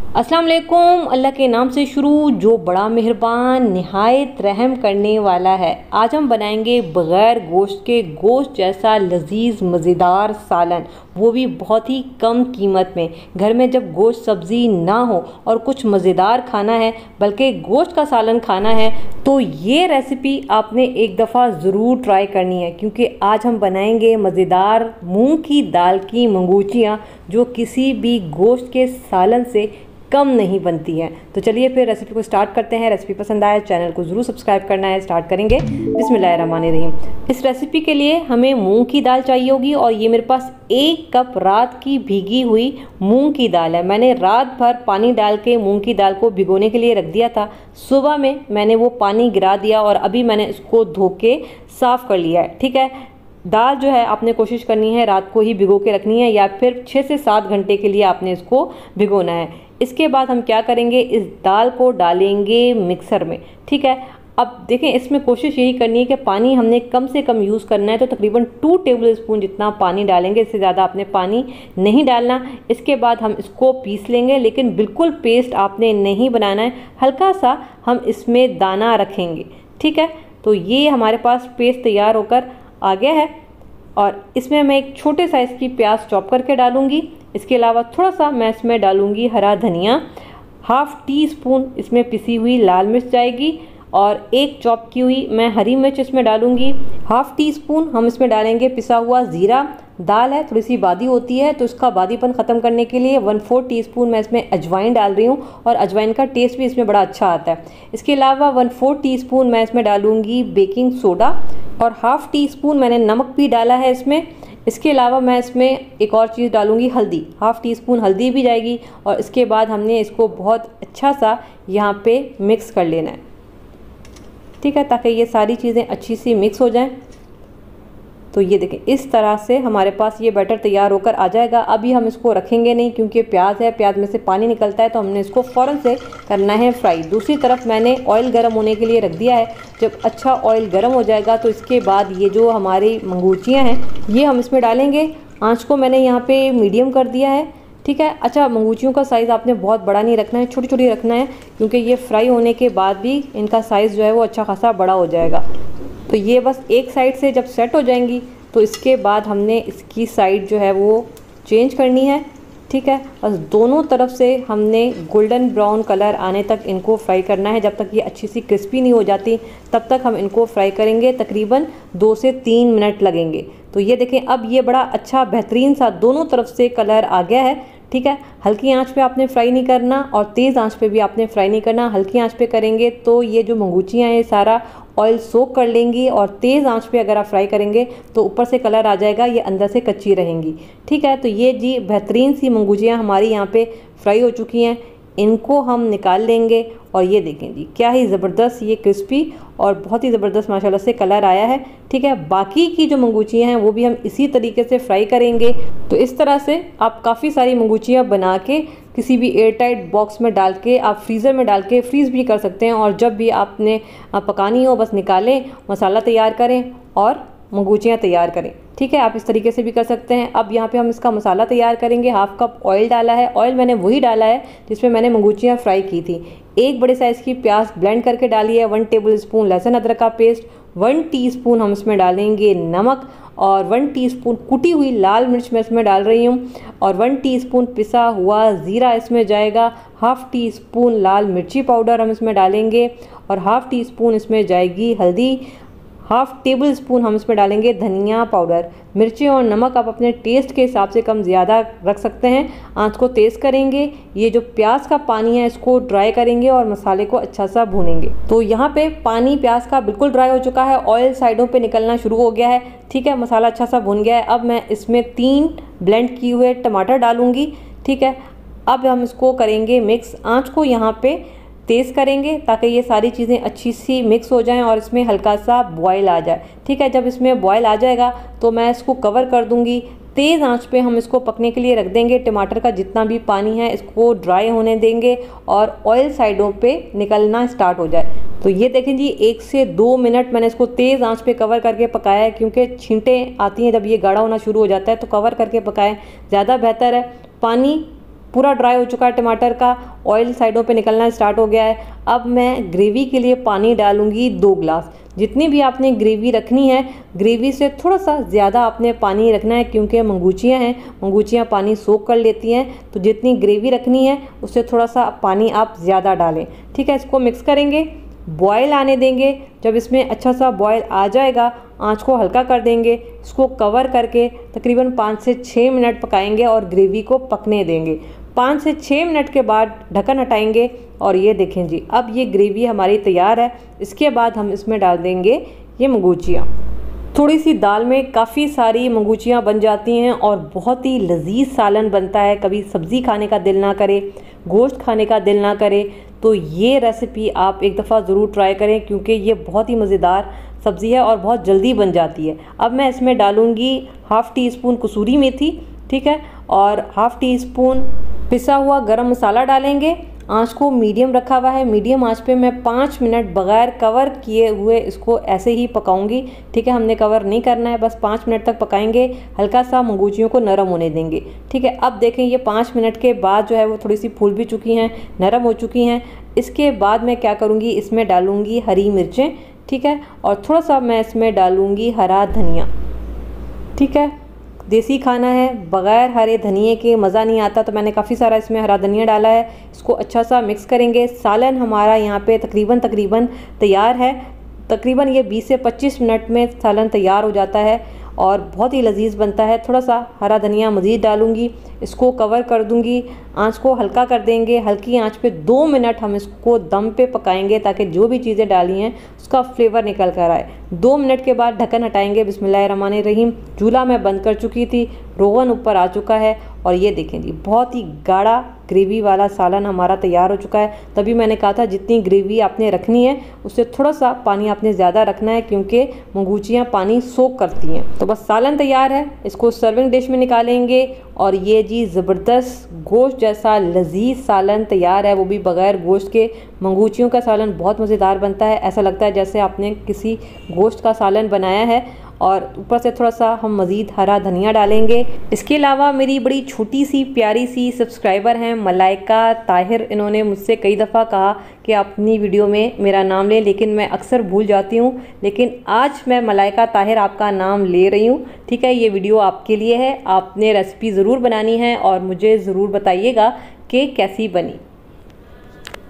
अस्सलाम वालेकुम। अल्लाह के नाम से शुरू जो बड़ा मेहरबान निहायत रहम करने वाला है। आज हम बनाएंगे बग़ैर गोश्त के गोश्त जैसा लजीज मज़ेदार सालन, वो भी बहुत ही कम कीमत में। घर में जब गोश्त सब्ज़ी ना हो और कुछ मज़ेदार खाना है बल्कि गोश्त का सालन खाना है तो ये रेसिपी आपने एक दफ़ा ज़रूर ट्राई करनी है, क्योंकि आज हम बनाएंगे मज़ेदार मूंग की दाल की मंगूचियाँ जो किसी भी गोश्त के सालन से कम नहीं बनती है। तो चलिए फिर रेसिपी को स्टार्ट करते हैं। रेसिपी पसंद आए चैनल को ज़रूर सब्सक्राइब करना है। स्टार्ट करेंगे। बिस्मिल्लाहिर्रहमानिर्रहीम। इस रेसिपी के लिए हमें मूंग की दाल चाहिए होगी और ये मेरे पास 1 कप रात की भीगी हुई मूंग की दाल है। मैंने रात भर पानी डाल के मूंग की दाल को भिगोने के लिए रख दिया था। सुबह में मैंने वो पानी गिरा दिया और अभी मैंने इसको धो के साफ़ कर लिया है। ठीक है, दाल जो है आपने कोशिश करनी है रात को ही भिगो के रखनी है या फिर 6 से 7 घंटे के लिए आपने इसको भिगोना है। इसके बाद हम क्या करेंगे, इस दाल को डालेंगे मिक्सर में। ठीक है, अब देखें इसमें कोशिश यही करनी है कि पानी हमने कम से कम यूज़ करना है, तो तकरीबन 2 टेबल स्पून जितना पानी डालेंगे, इससे ज़्यादा आपने पानी नहीं डालना। इसके बाद हम इसको पीस लेंगे, लेकिन बिल्कुल पेस्ट आपने नहीं बनाना है, हल्का सा हम इसमें दाना रखेंगे। ठीक है, तो ये हमारे पास पेस्ट तैयार होकर आ गया है और इसमें मैं एक छोटे साइज़ की प्याज चॉप करके डालूंगी। इसके अलावा थोड़ा सा मैं इसमें डालूंगी हरा धनिया, 1/2 टी स्पून इसमें पिसी हुई लाल मिर्च जाएगी और 1 चॉप की हुई मैं हरी मिर्च इसमें डालूंगी। 1/2 टी स्पून हम इसमें डालेंगे पिसा हुआ ज़ीरा। दाल है थोड़ी सी बादी होती है तो इसका बादीपन ख़त्म करने के लिए 1/4 टीस्पून मैं इसमें अजवाइन डाल रही हूँ और अजवाइन का टेस्ट भी इसमें बड़ा अच्छा आता है। इसके अलावा 1/4 टीस्पून मैं इसमें डालूँगी बेकिंग सोडा और 1/2 टीस्पून मैंने नमक भी डाला है इसमें। इसके अलावा मैं इसमें एक और चीज़ डालूँगी, हल्दी। 1/2 टीस्पून हल्दी भी जाएगी और इसके बाद हमने इसको बहुत अच्छा सा यहाँ पे मिक्स कर लेना है। ठीक है, ताकि ये सारी चीज़ें अच्छी सी मिक्स हो जाएं। तो ये देखें इस तरह से हमारे पास ये बैटर तैयार होकर आ जाएगा। अभी हम इसको रखेंगे नहीं क्योंकि प्याज है, प्याज में से पानी निकलता है, तो हमने इसको फ़ौरन से करना है फ्राई। दूसरी तरफ मैंने ऑयल गर्म होने के लिए रख दिया है। जब अच्छा ऑयल गर्म हो जाएगा तो इसके बाद ये जो हमारी मंगूचियाँ हैं ये हम इसमें डालेंगे। आँच को मैंने यहाँ पर मीडियम कर दिया है। ठीक है, अच्छा मंगूचियों का साइज़ आपने बहुत बड़ा नहीं रखना है, छोटी छोटी रखना है, क्योंकि ये फ्राई होने के बाद भी इनका साइज़ जो है वो अच्छा खासा बड़ा हो जाएगा। तो ये बस एक साइड से जब सेट हो जाएंगी तो इसके बाद हमने इसकी साइड जो है वो चेंज करनी है। ठीक है, बस दोनों तरफ से हमने गोल्डन ब्राउन कलर आने तक इनको फ्राई करना है। जब तक ये अच्छी सी क्रिस्पी नहीं हो जाती तब तक हम इनको फ्राई करेंगे। तकरीबन 2 से 3 मिनट लगेंगे। तो ये देखें अब ये बड़ा अच्छा बेहतरीन सा दोनों तरफ से कलर आ गया है। ठीक है, हल्की आंच पे आपने फ्राई नहीं करना और तेज़ आंच पे भी आपने फ्राई नहीं करना। हल्की आंच पे करेंगे तो ये जो मंगूचियाँ हैं ये सारा ऑयल सोक कर लेंगी और तेज़ आंच पे अगर आप फ्राई करेंगे तो ऊपर से कलर आ जाएगा, ये अंदर से कच्ची रहेंगी। ठीक है, तो ये जी बेहतरीन सी मंगूचियाँ हमारी यहाँ पे फ्राई हो चुकी हैं। इनको हम निकाल लेंगे और ये देखें जी क्या ही ज़बरदस्त ये क्रिस्पी और बहुत ही ज़बरदस्त माशाल्लाह से कलर आया है। ठीक है, बाकी की जो मंगूचियाँ हैं वो भी हम इसी तरीके से फ्राई करेंगे। तो इस तरह से आप काफ़ी सारी मंगूचियाँ बना के किसी भी एयर टाइट बॉक्स में डाल के आप फ्रीज़र में डाल के फ्रीज़ भी कर सकते हैं और जब भी आपने पकानी हो बस निकालें, मसाला तैयार करें और मंगूचियाँ तैयार करें। ठीक है, आप इस तरीके से भी कर सकते हैं। अब यहाँ पे हम इसका मसाला तैयार करेंगे। 1/2 कप ऑयल डाला है। ऑयल मैंने वही डाला है जिसमें मैंने मंगूचियाँ फ्राई की थी। 1 बड़े साइज़ की प्याज ब्लेंड करके डाली है। 1 टेबल स्पून लहसुन अदरक का पेस्ट, 1 टीस्पून हम इसमें डालेंगे नमक और 1 टीस्पून कुटी हुई लाल मिर्च मैं इसमें डाल रही हूँ और 1 टीस्पून पिसा हुआ ज़ीरा इसमें जाएगा। 1/2 टीस्पून लाल मिर्ची पाउडर हम इसमें डालेंगे और 1/2 टीस्पून इसमें जाएगी हल्दी। 1/2 टेबल स्पून हम इसमें डालेंगे धनिया पाउडर। मिर्ची और नमक आप अपने टेस्ट के हिसाब से कम ज़्यादा रख सकते हैं। आंच को तेज़ करेंगे। ये जो प्याज का पानी है इसको ड्राई करेंगे और मसाले को अच्छा सा भूनेंगे। तो यहाँ पे पानी प्याज का बिल्कुल ड्राई हो चुका है, ऑयल साइडों पे निकलना शुरू हो गया है। ठीक है, मसाला अच्छा सा भून गया है। अब मैं इसमें 3 ब्लेंड किए हुए टमाटर डालूँगी। ठीक है, अब हम इसको करेंगे मिक्स। आँच को यहाँ पे तेज़ करेंगे ताकि ये सारी चीज़ें अच्छी सी मिक्स हो जाएं और इसमें हल्का सा बॉयल आ जाए। ठीक है, जब इसमें बॉयल आ जाएगा तो मैं इसको कवर कर दूंगी। तेज़ आंच पे हम इसको पकने के लिए रख देंगे। टमाटर का जितना भी पानी है इसको ड्राई होने देंगे और ऑयल साइडों पे निकलना स्टार्ट हो जाए। तो ये देखें जी 1 से 2 मिनट मैंने इसको तेज़ आंच पे कवर करके पकाया है, क्योंकि छींटें आती हैं जब ये गाढ़ा होना शुरू हो जाता है, तो कवर करके पकाएं ज़्यादा बेहतर है। पानी पूरा ड्राई हो चुका है टमाटर का, ऑयल साइडों पे निकलना स्टार्ट हो गया है। अब मैं ग्रेवी के लिए पानी डालूंगी 2 गिलास। जितनी भी आपने ग्रेवी रखनी है, ग्रेवी से थोड़ा सा ज़्यादा आपने पानी रखना है, क्योंकि मंगूचियाँ हैं, मंगूचियाँ पानी सोख कर लेती हैं। तो जितनी ग्रेवी रखनी है उससे थोड़ा सा पानी आप ज़्यादा डालें। ठीक है, इसको मिक्स करेंगे, बॉयल आने देंगे। जब इसमें अच्छा सा बॉयल आ जाएगा, आंच को हल्का कर देंगे, इसको कवर करके तकरीबन 5 से 6 मिनट पकाएंगे और ग्रेवी को पकने देंगे। 5 से 6 मिनट के बाद ढक्कन हटाएंगे और ये देखें जी, अब ये ग्रेवी हमारी तैयार है। इसके बाद हम इसमें डाल देंगे ये मंगूचियाँ। थोड़ी सी दाल में काफ़ी सारी मंगूचियाँ बन जाती हैं और बहुत ही लजीज सालन बनता है। कभी सब्ज़ी खाने का दिल ना करे, गोश्त खाने का दिल ना करे, तो ये रेसिपी आप एक दफ़ा ज़रूर ट्राई करें, क्योंकि ये बहुत ही मज़ेदार सब्ज़ी है और बहुत जल्दी बन जाती है। अब मैं इसमें डालूँगी ½ टी स्पून कसूरी मेथी, ठीक है, और ½ टी स्पून पिसा हुआ गरम मसाला डालेंगे। आंच को मीडियम रखा हुआ है, मीडियम आंच पे मैं 5 मिनट बगैर कवर किए हुए इसको ऐसे ही पकाऊंगी। ठीक है, हमने कवर नहीं करना है, बस 5 मिनट तक पकाएंगे, हल्का सा मंगूचियों को नरम होने देंगे। ठीक है, अब देखें ये 5 मिनट के बाद जो है वो थोड़ी सी फूल भी चुकी हैं, नरम हो चुकी हैं। इसके बाद मैं क्या करूँगी, इसमें डालूँगी हरी मिर्चें, ठीक है, और थोड़ा सा मैं इसमें डालूँगी हरा धनिया। ठीक है, देसी खाना है, बग़ैर हरे धनिए के मज़ा नहीं आता, तो मैंने काफ़ी सारा इसमें हरा धनिया डाला है। इसको अच्छा सा मिक्स करेंगे। सालन हमारा यहाँ पे तकरीबन तैयार है। तकरीबन ये 20 से 25 मिनट में सालन तैयार हो जाता है और बहुत ही लजीज बनता है। थोड़ा सा हरा धनिया मज़ीद डालूँगी, इसको कवर कर दूँगी, आंच को हल्का कर देंगे। हल्की आंच पे 2 मिनट हम इसको दम पे पकाएंगे, ताकि जो भी चीज़ें डाली हैं उसका फ्लेवर निकल कर आए। 2 मिनट के बाद ढक्कन हटाएंगे। बिस्मिल्लाहिर्रहमानिर्रहीम। चूल्हा मैं बंद कर चुकी थी, रोगन ऊपर आ चुका है और ये देखें जी, बहुत ही गाढ़ा ग्रेवी वाला सालन हमारा तैयार हो चुका है। तभी मैंने कहा था जितनी ग्रेवी आपने रखनी है उससे थोड़ा सा पानी आपने ज़्यादा रखना है, क्योंकि मंगूचियाँ पानी सोख करती हैं। तो बस सालन तैयार है, इसको सर्विंग डिश में निकालेंगे और ये जी ज़बरदस्त गोश्त जैसा लजीज सालन तैयार है, वो भी बग़ैर गोश्त के। मंगूचियों का सालन बहुत मज़ेदार बनता है, ऐसा लगता है जैसे आपने किसी गोश्त का सालन बनाया है। और ऊपर से थोड़ा सा हम मज़ीद हरा धनिया डालेंगे। इसके अलावा मेरी बड़ी छोटी सी प्यारी सी सब्सक्राइबर हैं मलाइका ताहिर, इन्होंने मुझसे कई दफ़ा कहा कि अपनी वीडियो में मेरा नाम लें, लेकिन मैं अक्सर भूल जाती हूँ। लेकिन आज मैं मलाइका ताहिर आपका नाम ले रही हूँ। ठीक है, ये वीडियो आपके लिए है, आपने रेसिपी ज़रूर बनानी है और मुझे ज़रूर बताइएगा कि कैसी बनी।